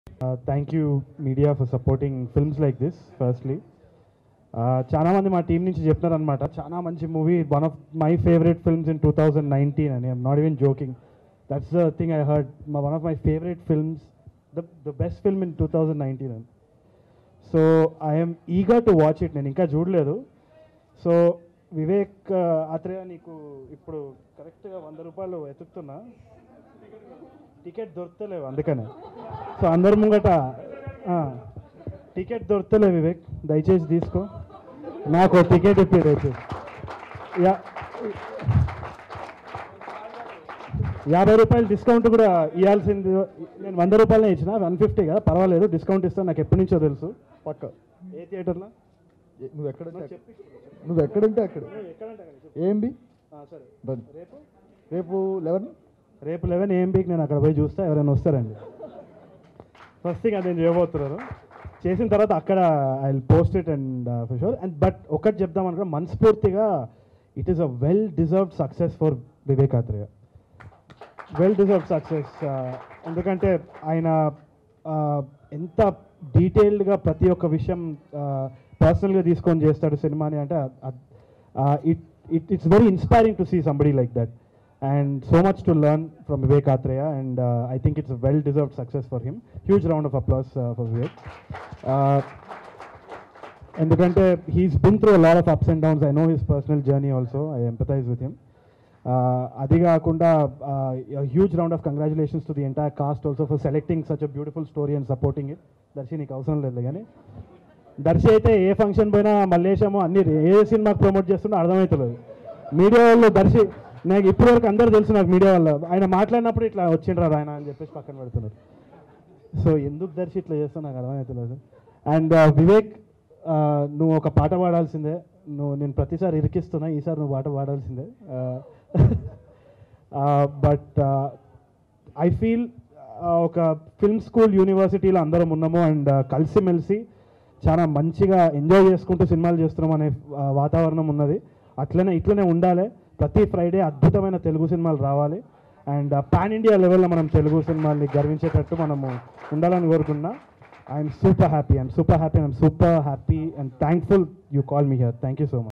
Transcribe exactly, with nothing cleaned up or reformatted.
Uh, thank you, media, for supporting films like this, firstly. చాలా మంది మా team నుంచి చెప్తున్నారు అనమాట, చాలా మంచి movie, one of my favourite films in two thousand nineteen అని. I'm not even joking, that's the thing I heard. One of my favourite films, the the best film in two thousand nineteen అని. So I'm eager to watch it. నేను ఇంకా చూడలేదు. So Vivek Athreya, నీకు ఇప్పుడు కరెక్ట్గా వంద రూపాయలు వెతుకుతున్నా, టికెట్ దొరుకుతలేవు అందుకనే. సో అందరి ముంగట టికెట్ దొరుకుతలే వివేక్, దయచేసి తీసుకో, నాకు టికెట్ ఇప్పి దయచేసి. యా యాభై రూపాయలు డిస్కౌంట్ కూడా ఇవ్వాల్సింది. నేను వంద రూపాయలనే ఇచ్చిన, వన్ ఫిఫ్టీ కదా, పర్వాలేదు, డిస్కౌంట్ ఇస్తాను. నాకు ఎప్పటి నుంచో తెలుసు. పక్క ఏ థియేటర్లో నువ్వు ఎక్కడంటే నువ్వు ఎక్కడంటే అక్కడ ఏంబి సరే. రేపు రేపు లెవెన్ రేపు లెవెన్ ఏఎంబీకి నేను అక్కడ పోయి చూస్తా, ఎవరైనా వస్తారండి. ఫస్ట్ థింగ్ అది నేను చేయబోతున్నారు. చేసిన తర్వాత అక్కడ I will post it and for sure. And but ఒకటి చెప్దాం అనుకో, మనస్ఫూర్తిగా it is a well deserved success for Vivek Athreya. Well deserved success. ఎందుకంటే ఆయన ఎంత డీటెయిల్డ్గా ప్రతి ఒక్క విషయం పర్సనల్గా తీసుకొని చేస్తాడు సినిమాని అంటే, it it it's very inspiring to see somebody like that. And so much to learn from Vivek Athreya, and uh, I think it's a well-deserved success for him. Huge round of applause uh, for Vivek. Uh, ఎందుకంటే he's been through a lot of ups and downs. I know his personal journey also. I empathize with him. అది కాకుండా a huge round of congratulations to the entire cast also for selecting such a beautiful story and supporting it. Darsi నీకు అవసరం లేదు కానీ, దర్శి అయితే ఏ function పోయినా మల్లేశము అన్ని ఏ సినిమాకి ప్రమోట్ చేస్తున్నా అర్థమవుతలేదు. మీడియా వాళ్ళు దర్శి నాకు ఇప్పటివరకు అందరూ తెలుసు, నాకు మీడియా వల్ల ఆయన మాట్లాడినప్పుడు ఇట్లా వచ్చిండ్రారు ఆయన అని చెప్పేసి పక్కన పెడుతున్నారు. సో ఎందుకు దర్శి ఇట్లా చేస్తావు నాకు అర్థమవుతలేదు. అండ్ వివేక్, నువ్వు ఒక పాట పాడాల్సిందే. నువ్వు నేను ప్రతిసారి ఇరికిస్తున్నా, ఈసారి నువ్వు పాట పాడాల్సిందే. బట్ ఐ ఫీల్ ఒక ఫిల్మ్ స్కూల్ యూనివర్సిటీలో అందరం ఉన్నాము అండ్ కలిసిమెలిసి చాలా మంచిగా ఎంజాయ్ చేసుకుంటూ సినిమాలు చేస్తున్నాం అనే వాతావరణం ఉన్నది. అట్లనే ఇట్లనే ఉండాలి. ప్రతి ఫ్రైడే అద్భుతమైన తెలుగు సినిమాలు రావాలి అండ్ పాన్ ఇండియా లెవెల్లో మనం తెలుగు సినిమాల్ని గర్వించేటట్టు మనము ఉండాలని కోరుకున్నా. I'm super happy I'm super happy I'm super happy and thankful you call me here. Thank you so much.